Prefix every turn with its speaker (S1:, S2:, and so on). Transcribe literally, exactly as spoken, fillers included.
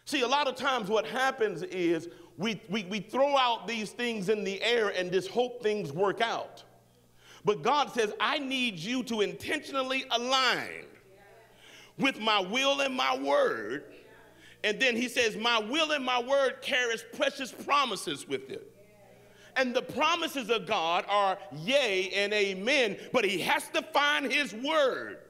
S1: See, a lot of times what happens is we, we, we throw out these things in the air and just hope things work out. But God says, I need you to intentionally align with my will and my word. And then he says, my will and my word carries precious promises with it. And the promises of God are yea and amen, but he has to find his word